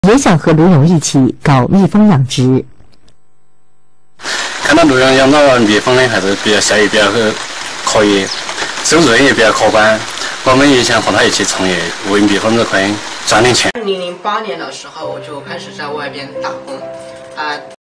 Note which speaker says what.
Speaker 1: 也想和卢勇一起搞蜜蜂养殖。
Speaker 2: 看到卢勇养到蜜蜂的还是比较效益比较可以，收入也比较可观。我们也想和他一起创业，为蜜蜂这块赚点钱。
Speaker 3: 2008年的时候，我就开始在外边打工，